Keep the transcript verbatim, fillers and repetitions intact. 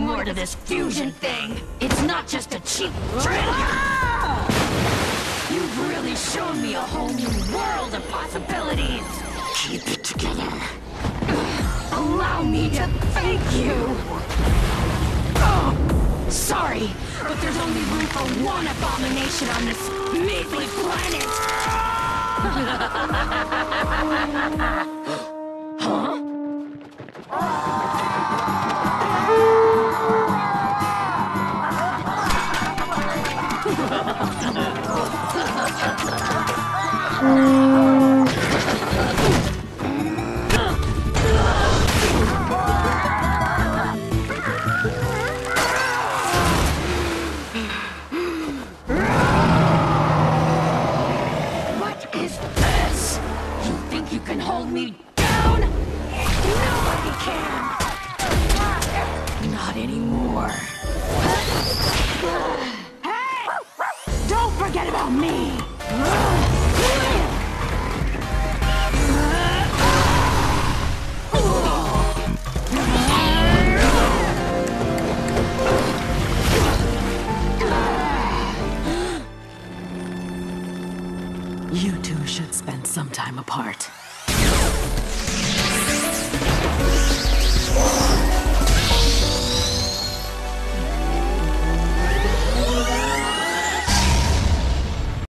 more to this fusion thing. It's not just a cheap trick. You've really shown me a whole new world of possibilities. Keep it together. Allow me to thank you. Oh, sorry, but there's only room for one abomination on this measly planet. Huh? What is this? You think you can hold me down? Nobody can. Not anymore. Hey! Don't forget about me! You two should spend some time apart.